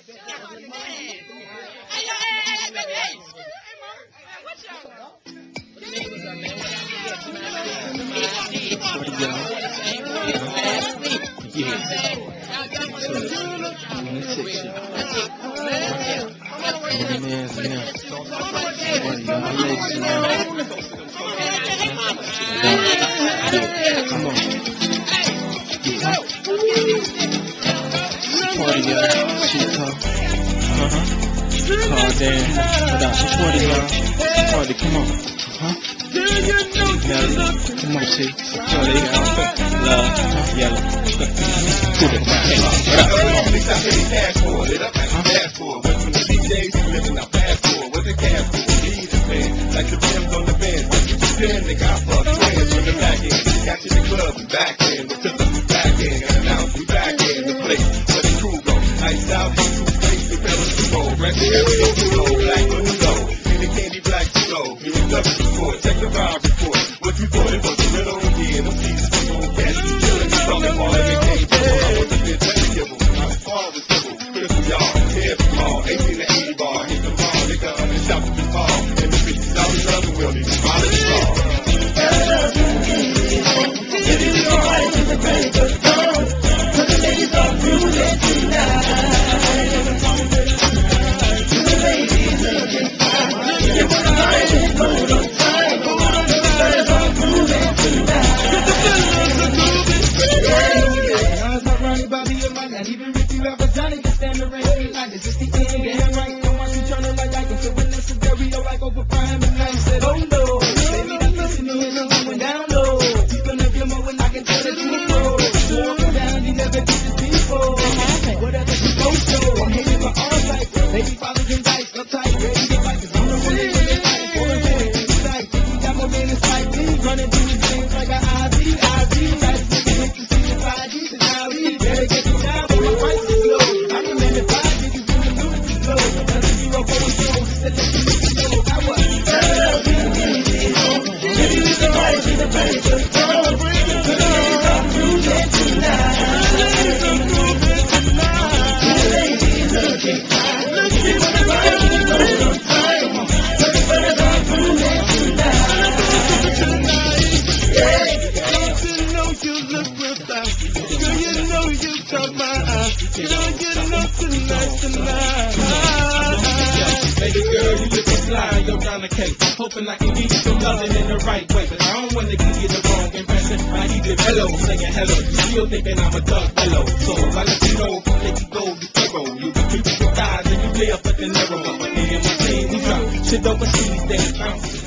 Hoping I can give you some loving in the right way, but I don't want to give you the wrong impression. I need it hello, saying hello. You still thinking I'm a thug hello. So I let you know, let you go, you thorough. You keep your thighs and you lay up at the narrow. But me and my team, we drop shit overseas, then bounce.